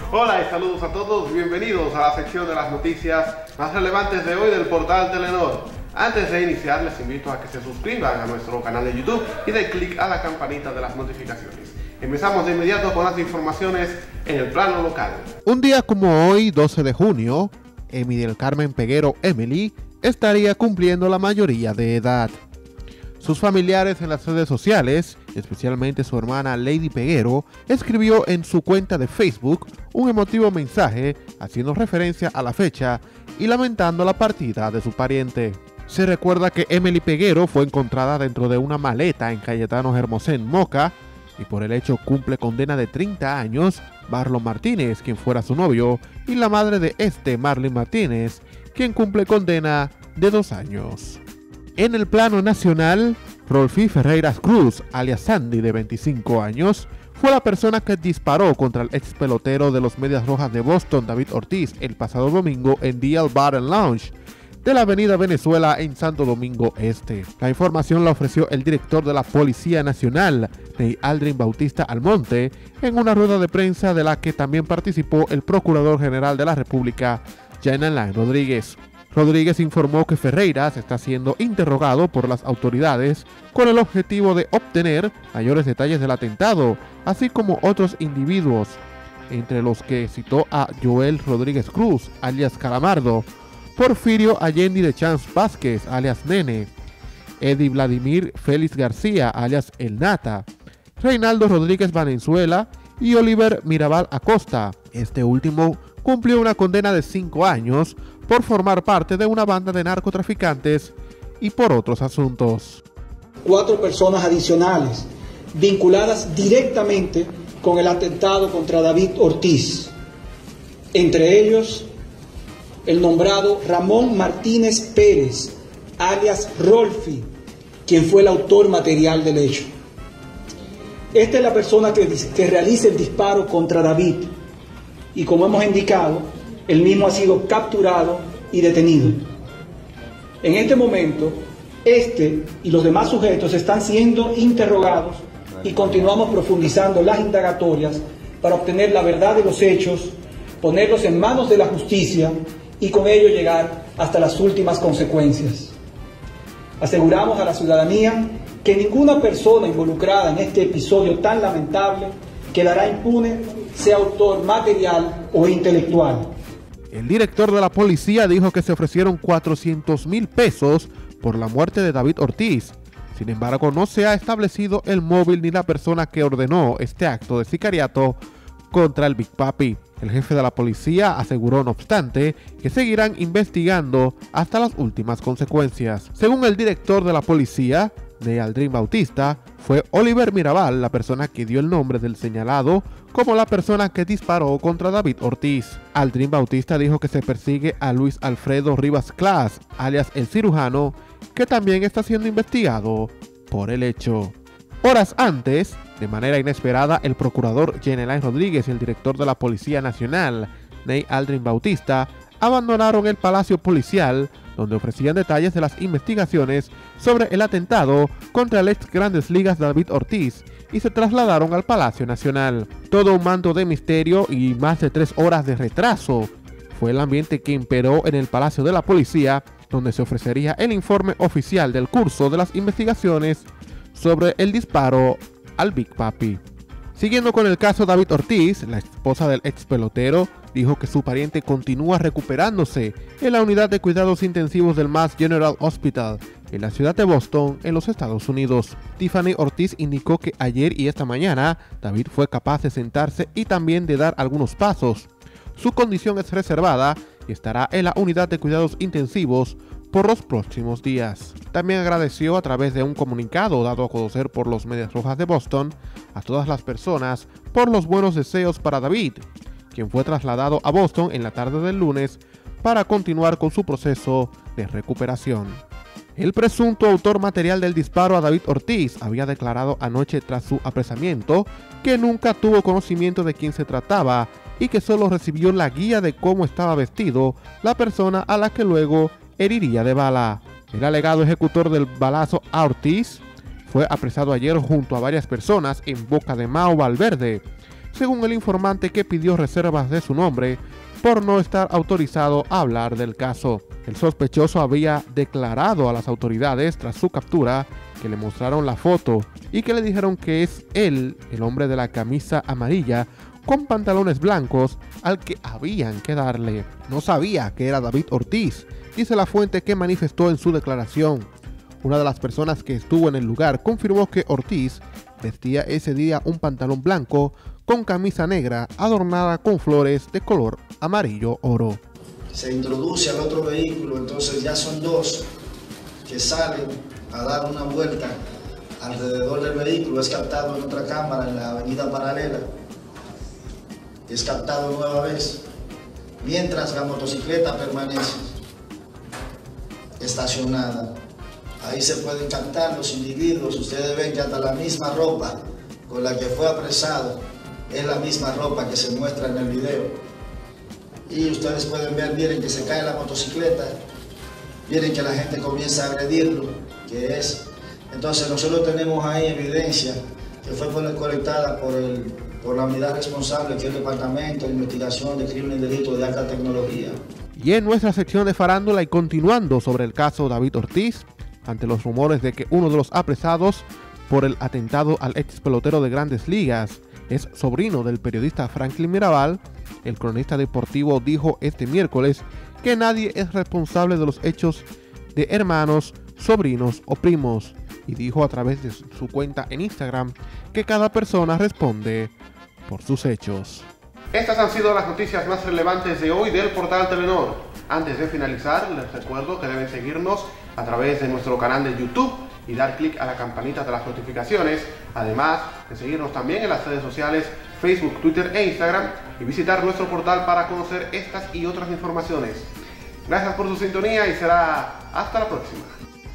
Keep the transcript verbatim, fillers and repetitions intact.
Hola y saludos a todos, bienvenidos a la sección de las noticias más relevantes de hoy del portal Telenor. Antes de iniciar les invito a que se suscriban a nuestro canal de YouTube y den clic a la campanita de las notificaciones. Empezamos de inmediato con las informaciones en el plano local. Un día como hoy, doce de junio, Emi del Carmen Peguero Emily estaría cumpliendo la mayoría de edad. Sus familiares en las redes sociales, especialmente su hermana Lady Peguero, escribió en su cuenta de Facebook un emotivo mensaje haciendo referencia a la fecha y lamentando la partida de su pariente. Se recuerda que Emily Peguero fue encontrada dentro de una maleta en Cayetano Hermosén, Moca, y por el hecho cumple condena de treinta años Marlon Martínez, quien fuera su novio, y la madre de este, Marlene Martínez, quien cumple condena de dos años. En el plano nacional, Rolfi Ferreiras Cruz, alias Sandy, de veinticinco años, fue la persona que disparó contra el ex pelotero de los Medias Rojas de Boston, David Ortiz, el pasado domingo en D L Bar and Lounge de la avenida Venezuela en Santo Domingo Este. La información la ofreció el director de la Policía Nacional, Ney Aldrin Bautista Almonte, en una rueda de prensa de la que también participó el Procurador General de la República, Jean Alain Rodríguez. Rodríguez informó que Ferreiras está siendo interrogado por las autoridades con el objetivo de obtener mayores detalles del atentado, así como otros individuos, entre los que citó a Joel Rodríguez Cruz, alias Calamardo, Porfirio Allende de Chance Vázquez, alias Nene, Eddie Vladimir Félix García, alias El Nata, Reinaldo Rodríguez Valenzuela y Oliver Mirabal Acosta. Este último cumplió una condena de cinco años por formar parte de una banda de narcotraficantes y por otros asuntos. Cuatro personas adicionales vinculadas directamente con el atentado contra David Ortiz, entre ellos el nombrado Ramón Martínez Pérez, alias Rolfi, quien fue el autor material del hecho. Esta es la persona que, que realiza el disparo contra David y, como hemos indicado, el mismo ha sido capturado y detenido. En este momento, este y los demás sujetos están siendo interrogados y continuamos profundizando las indagatorias para obtener la verdad de los hechos, ponerlos en manos de la justicia y con ello llegar hasta las últimas consecuencias. Aseguramos a la ciudadanía que ninguna persona involucrada en este episodio tan lamentable quedará impune, sea autor material o intelectual. El director de la policía dijo que se ofrecieron cuatrocientos mil pesos por la muerte de David Ortiz. Sin embargo, no se ha establecido el móvil ni la persona que ordenó este acto de sicariato contra el Big Papi. El jefe de la policía aseguró, no obstante, que seguirán investigando hasta las últimas consecuencias. Según el director de la policía, de Aldrin Bautista, fue Oliver Mirabal la persona que dio el nombre del señalado como la persona que disparó contra David Ortiz. Aldrin Bautista dijo que se persigue a Luis Alfredo Rivas Clas, alias El Cirujano, que también está siendo investigado por el hecho. Horas antes, de manera inesperada, el procurador Jean Alain Rodríguez y el director de la Policía Nacional, Ney Aldrin Bautista, abandonaron el Palacio Policial, donde ofrecían detalles de las investigaciones sobre el atentado contra el ex Grandes Ligas David Ortiz y se trasladaron al Palacio Nacional. Todo un manto de misterio y más de tres horas de retraso fue el ambiente que imperó en el Palacio de la Policía, donde se ofrecería el informe oficial del curso de las investigaciones sobre el disparo al Big Papi. Siguiendo con el caso David Ortiz, la esposa del ex pelotero dijo que su pariente continúa recuperándose en la unidad de cuidados intensivos del Mass General Hospital en la ciudad de Boston, en los Estados Unidos. Tiffany Ortiz indicó que ayer y esta mañana David fue capaz de sentarse y también de dar algunos pasos. Su condición es reservada y estará en la unidad de cuidados intensivos por los próximos días. También agradeció a través de un comunicado dado a conocer por los Medias Rojas de Boston a todas las personas por los buenos deseos para David, quien fue trasladado a Boston en la tarde del lunes para continuar con su proceso de recuperación. El presunto autor material del disparo a David Ortiz había declarado anoche tras su apresamiento que nunca tuvo conocimiento de quién se trataba y que solo recibió la guía de cómo estaba vestido la persona a la que luego heriría de bala. El alegado ejecutor del balazo a Ortiz fue apresado ayer junto a varias personas en Boca de Mao, Valverde. según el informante que pidió reservas de su nombre por no estar autorizado a hablar del caso. El sospechoso había declarado a las autoridades tras su captura que le mostraron la foto y que le dijeron que es él, el hombre de la camisa amarilla con pantalones blancos, al que habían que darle. No sabía que era David Ortiz, dice la fuente que manifestó en su declaración. Una de las personas que estuvo en el lugar confirmó que Ortiz vestía ese día un pantalón blanco con camisa negra adornada con flores de color amarillo oro. Se introduce al otro vehículo, entonces ya son dos que salen a dar una vuelta alrededor del vehículo. Es captado en otra cámara en la avenida paralela. Es captado nueva vez, mientras la motocicleta permanece estacionada. Ahí se pueden captar los individuos. Ustedes ven que hasta la misma ropa con la que fue apresado es la misma ropa que se muestra en el video. Y ustedes pueden ver, miren que se cae la motocicleta, miren que la gente comienza a agredirlo, que es. Entonces nosotros tenemos ahí evidencia que fue colectada por, el, por la unidad responsable, que es el Departamento de Investigación de Crímenes y Delitos de Alta Tecnología. Y en nuestra sección de farándula y continuando sobre el caso David Ortiz, ante los rumores de que uno de los apresados por el atentado al ex pelotero de Grandes Ligas es sobrino del periodista Franklin Mirabal, el cronista deportivo dijo este miércoles que nadie es responsable de los hechos de hermanos, sobrinos o primos, y dijo a través de su cuenta en Instagram que cada persona responde por sus hechos. Estas han sido las noticias más relevantes de hoy del portal Telenor. Antes de finalizar, les recuerdo que deben seguirnos a través de nuestro canal de YouTube y dar clic a la campanita de las notificaciones, además de seguirnos también en las redes sociales Facebook, Twitter e Instagram, y visitar nuestro portal para conocer estas y otras informaciones. Gracias por su sintonía y será hasta la próxima.